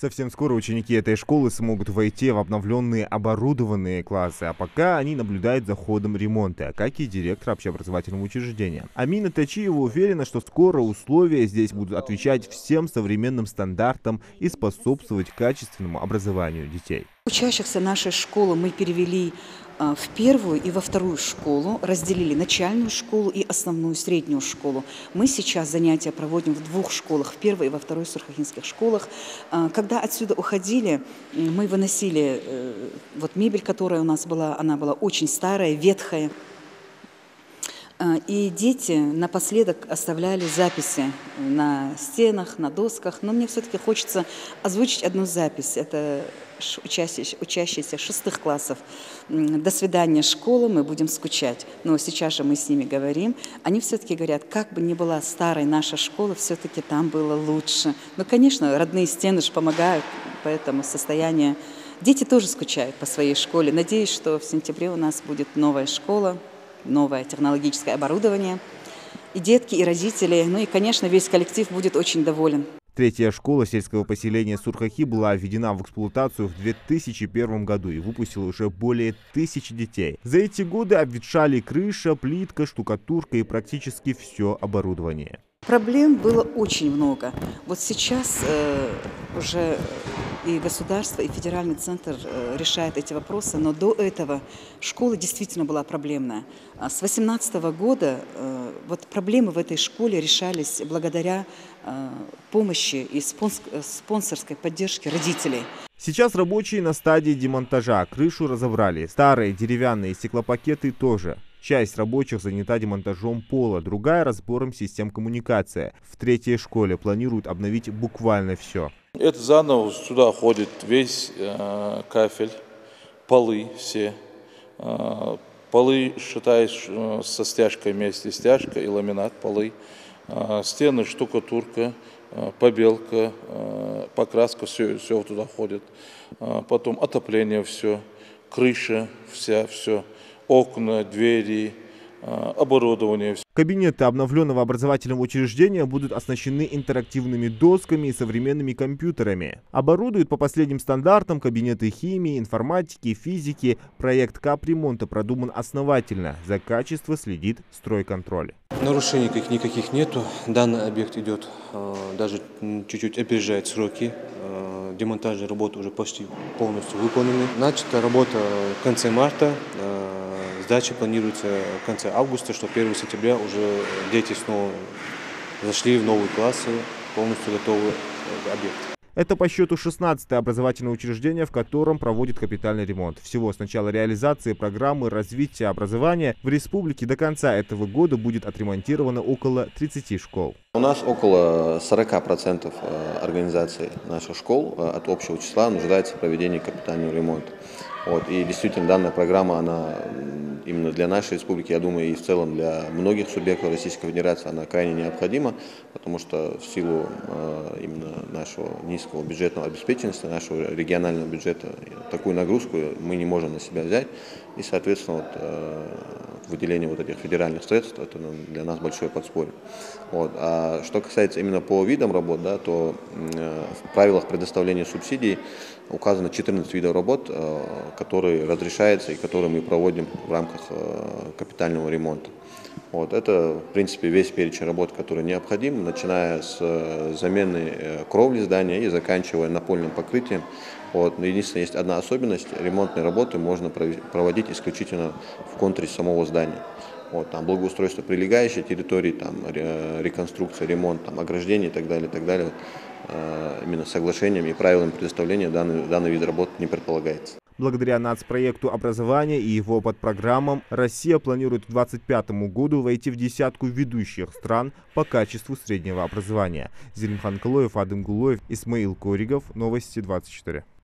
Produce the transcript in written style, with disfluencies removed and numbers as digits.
Совсем скоро ученики этой школы смогут войти в обновленные оборудованные классы, а пока они наблюдают за ходом ремонта, как и директор общеобразовательного учреждения. Амина Тачиева уверена, что скоро условия здесь будут отвечать всем современным стандартам и способствовать качественному образованию детей. Учащихся нашей школы мы перевели в первую и во вторую школу, разделили начальную школу и основную среднюю школу. Мы сейчас занятия проводим в двух школах, в первой и во второй сурхакинских школах. Когда отсюда уходили, мы выносили вот мебель, которая у нас была, она была очень старая, ветхая. И дети напоследок оставляли записи на стенах, на досках. Но мне все-таки хочется озвучить одну запись. Это учащиеся 6 классов. До свидания, школа, мы будем скучать. Но сейчас же мы с ними говорим. Они все-таки говорят, как бы ни была старой наша школа, все-таки там было лучше. Ну, конечно, родные стены же помогают, поэтому состояние... Дети тоже скучают по своей школе. Надеюсь, что в сентябре у нас будет новая школа, новое технологическое оборудование. И детки, и родители, ну и, конечно, весь коллектив будет очень доволен. Третья школа сельского поселения Сурхаки была введена в эксплуатацию в 2001 году и выпустила уже более 1000 детей. За эти годы обветшали крыша, плитка, штукатурка и практически все оборудование. Проблем было очень много. Вот сейчас уже и государство, и федеральный центр решают эти вопросы, но до этого школа действительно была проблемная. С 2018 года вот проблемы в этой школе решались благодаря помощи и спонсорской поддержке родителей. Сейчас рабочие на стадии демонтажа. Крышу разобрали. Старые деревянные стеклопакеты тоже. Часть рабочих занята демонтажом пола, другая — разбором систем коммуникации. В третьей школе планируют обновить буквально все. Это заново сюда ходит весь кафель, полы все. Полы считаешь со стяжкой вместе, стяжка и ламинат полы. Стены, штукатурка, побелка, покраска, все туда ходит. Потом отопление все, крыша вся, все. Окна, двери, оборудование. Кабинеты обновленного образовательного учреждения будут оснащены интерактивными досками и современными компьютерами. Оборудуют по последним стандартам кабинеты химии, информатики, физики. Проект капремонта продуман основательно. За качество следит стройконтроль. Нарушений никаких нету. Данный объект идет, даже чуть-чуть опережает сроки. Демонтажные работы уже почти полностью выполнены. Начата работа в конце марта. Сдача планируется в конце августа, что 1 сентября уже дети снова зашли в новые классы, полностью готовый объект. Это по счету 16-е образовательное учреждение, в котором проводит капитальный ремонт. Всего с начала реализации программы развития образования в республике до конца этого года будет отремонтировано около 30 школ. У нас около 40% организаций наших школ от общего числа нуждается в проведении капитального ремонта. И действительно данная программа, она именно для нашей республики, я думаю, и в целом для многих субъектов Российской Федерации, она крайне необходима, потому что в силу именно нашего низкого бюджетного обеспеченности, нашего регионального бюджета, такую нагрузку мы не можем на себя взять. И, соответственно, выделение вот этих федеральных средств, это для нас большое подспорье. А что касается именно по видам работ, да, то в правилах предоставления субсидий указано 14 видов работ, которые разрешаются и которые мы проводим в рамках капитального ремонта. Это, в принципе, весь перечень работ, который необходим, начиная с замены кровли здания и заканчивая напольным покрытием. Но единственное, есть одна особенность: ремонтные работы можно проводить исключительно в контуре самого здания. Там благоустройство прилегающей территории, там реконструкция, ремонт, там ограждение и так далее. Именно соглашением и правилами предоставления данный вид работ не предполагается. Благодаря нацпроекту образования и его подпрограммам Россия планирует к 2025 году войти в десятку ведущих стран по качеству среднего образования. Зелимхан Кылоев, Адым Гулоев, Исмаил Коригов. Новости 24.